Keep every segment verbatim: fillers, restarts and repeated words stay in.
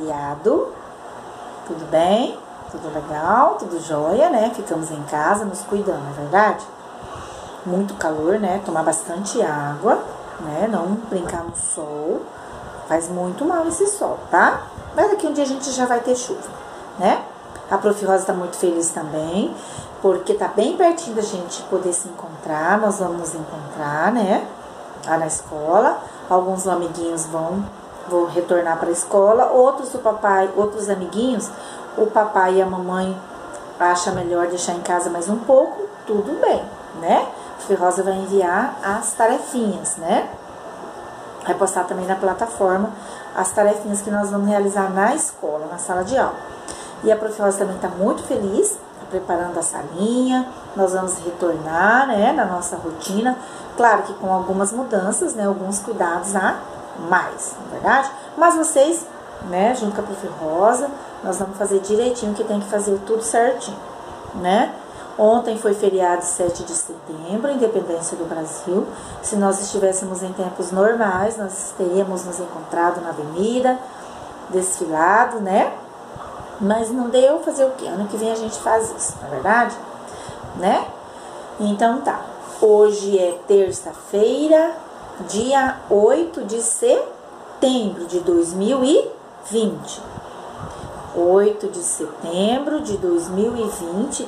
feriado. Tudo bem? Tudo legal? Tudo jóia, né? Ficamos em casa nos cuidando, não é verdade? Muito calor, né? Tomar bastante água, né? Não brincar no sol. Faz muito mal esse sol, tá? Mas daqui um dia a gente já vai ter chuva, né? A Prof. Rosa tá muito feliz também, porque tá bem pertinho da gente poder se encontrar. Nós vamos nos encontrar, né? Lá na escola. Alguns amiguinhos vão, vão retornar para a escola. Outros do papai, outros amiguinhos, o papai e a mamãe acham melhor deixar em casa mais um pouco. Tudo bem, né? A Prof. Rosa vai enviar as tarefinhas, né? Vai postar também na plataforma as tarefinhas que nós vamos realizar na escola, na sala de aula. E a Prof. Rosa também está muito feliz, tá preparando a salinha. Nós vamos retornar, né, na nossa rotina. Claro que com algumas mudanças, né, alguns cuidados a mais, não é verdade? Mas vocês, né, junto com a Prof. Rosa, nós vamos fazer direitinho, que tem que fazer tudo certinho, né? Ontem foi feriado sete de setembro, Independência do Brasil. Se nós estivéssemos em tempos normais, nós teríamos nos encontrado na avenida, desfilado, né? Mas não deu, fazer o quê? Ano que vem a gente faz isso, não é verdade? Né? Então tá. Hoje é terça-feira, dia oito de setembro de dois mil e vinte. oito de setembro de dois mil e vinte,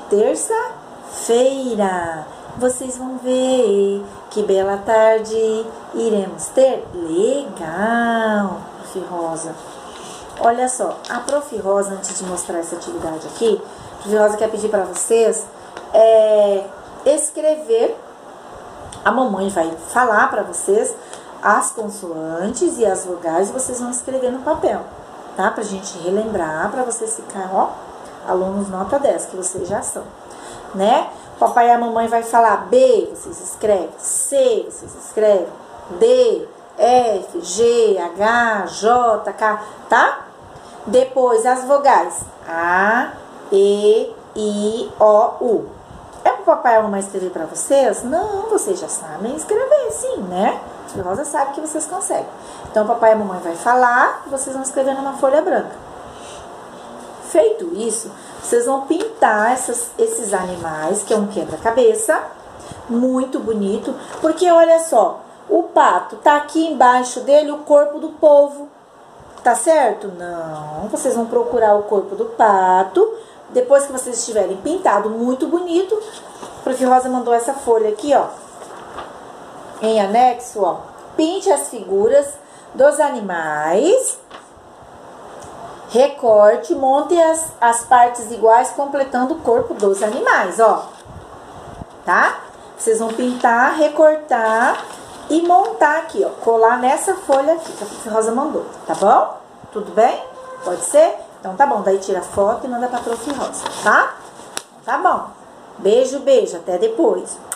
terça-feira. Vocês vão ver que bela tarde iremos ter. Legal, Prof. Rosa. Olha só, a Prof. Rosa, antes de mostrar essa atividade aqui, a Prof. Rosa quer pedir para vocês é, escrever. A mamãe vai falar para vocês as consoantes e as vogais e vocês vão escrever no papel, tá? Pra gente relembrar, pra vocês ficarem, ó, alunos nota dez, que vocês já são, né? O papai e a mamãe vai falar B, vocês escrevem. C, vocês escrevem. D, F, G, H, J, K, tá? Depois as vogais. A, E, I, O, U. É pro papai e a mamãe escrever pra vocês? Não, vocês já sabem escrever, sim, né? A Rosa sabe que vocês conseguem. Então, o papai e a mamãe vai falar, vocês vão escrever numa folha branca. Feito isso, vocês vão pintar essas, esses animais, que é um quebra-cabeça, muito bonito, porque olha só, o pato tá aqui embaixo dele, o corpo do polvo, tá certo? Não, vocês vão procurar o corpo do pato, depois que vocês tiverem pintado muito bonito, a Prof. Rosa mandou essa folha aqui, ó, em anexo, ó, pinte as figuras dos animais, recorte, monte as, as partes iguais, completando o corpo dos animais, ó, tá? Vocês vão pintar, recortar e montar aqui, ó, colar nessa folha aqui que a Prof. Rosa mandou, tá bom? Tudo bem? Pode ser? Então tá bom, daí tira a foto e manda pra Prof. Rosa, tá? Tá bom. Beijo, beijo, até depois.